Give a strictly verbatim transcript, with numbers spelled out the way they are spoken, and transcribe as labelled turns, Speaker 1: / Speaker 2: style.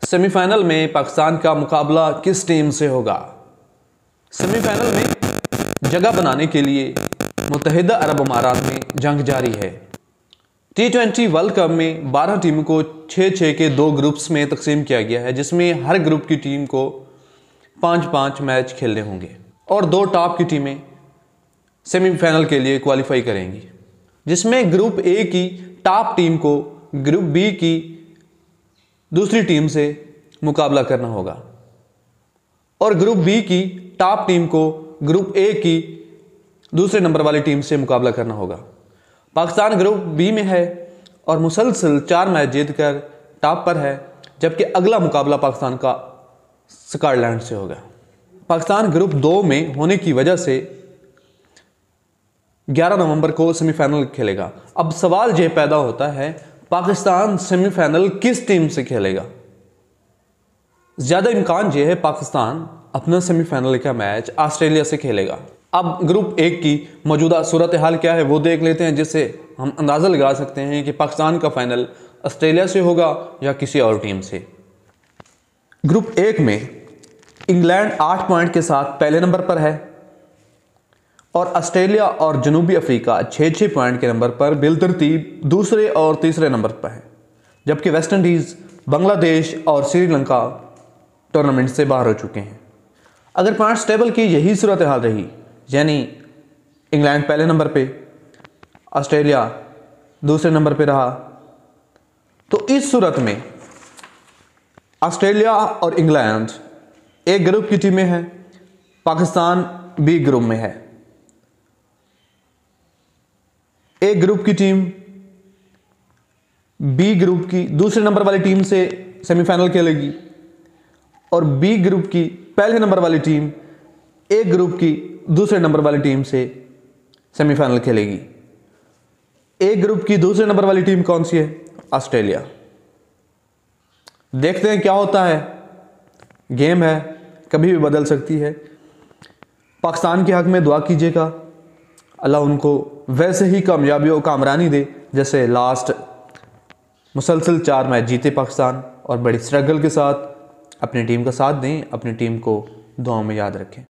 Speaker 1: Semifinal में पाकिस्तान का मुकाबला किस टीम से होगा? सेमीफाइनल में जगह बनाने के लिए मुत्तहिदा अरब अमारात में जंग जारी है। टी ट्वेंटी वर्ल्ड कप में बारह टीमों को छः छः के दो ग्रुप्स में तकसीम किया गया है, जिसमें हर ग्रुप की टीम को पाँच पाँच मैच खेलने होंगे और दो टॉप की टीमें सेमीफाइनल के लिए क्वालिफाई करेंगी, जिसमें ग्रुप ए की टॉप टीम को ग्रुप बी की दूसरी टीम से मुकाबला करना होगा और ग्रुप बी की टॉप टीम को ग्रुप ए की दूसरे नंबर वाली टीम से मुकाबला करना होगा। पाकिस्तान ग्रुप बी में है और मुसलसल चार मैच जीतकर टॉप पर है, जबकि अगला मुकाबला पाकिस्तान का स्कॉटलैंड से होगा। पाकिस्तान ग्रुप दो में होने की वजह से ग्यारह नवंबर को सेमीफाइनल खेलेगा। अब सवाल यह पैदा होता है, पाकिस्तान सेमीफाइनल किस टीम से खेलेगा? ज़्यादा इम्कान यह है पाकिस्तान अपना सेमीफाइनल का मैच ऑस्ट्रेलिया से खेलेगा। अब ग्रुप एक की मौजूदा सूरत हाल क्या है वो देख लेते हैं, जिससे हम अंदाज़ा लगा सकते हैं कि पाकिस्तान का फाइनल ऑस्ट्रेलिया से होगा या किसी और टीम से। ग्रुप एक में इंग्लैंड आठ पॉइंट के साथ पहले नंबर पर है और ऑस्ट्रेलिया और जनूबी अफ्रीका छः छः पॉइंट के नंबर पर बिलतरतीब दूसरे और तीसरे नंबर पर है, जबकि वेस्ट इंडीज़, बांग्लादेश और श्रीलंका टूर्नामेंट से बाहर हो चुके हैं। अगर पॉइंट्स टेबल की यही सूरत हाल रही, यानी इंग्लैंड पहले नंबर पे, ऑस्ट्रेलिया दूसरे नंबर पे रहा, तो इस सूरत में ऑस्ट्रेलिया और इंग्लैंड एक ग्रुप की टीमें हैं, पाकिस्तान बी ग्रुप में है। एक ग्रुप की टीम बी ग्रुप की दूसरे नंबर वाली टीम से सेमीफाइनल खेलेगी और बी ग्रुप की पहले नंबर वाली टीम ए ग्रुप की दूसरे नंबर वाली टीम से सेमीफाइनल खेलेगी। ए ग्रुप की दूसरे नंबर वाली टीम कौन सी है? ऑस्ट्रेलिया। देखते हैं क्या होता है, गेम है, कभी भी बदल सकती है। पाकिस्तान के हक में दुआ कीजिएगा, अल्लाह उनको वैसे ही कामयाबी और कामरानी दे जैसे लास्ट मुसलसल चार मैच जीते पाकिस्तान, और बड़ी स्ट्रगल के साथ अपनी टीम का साथ दें, अपनी टीम को दुआओं में याद रखें।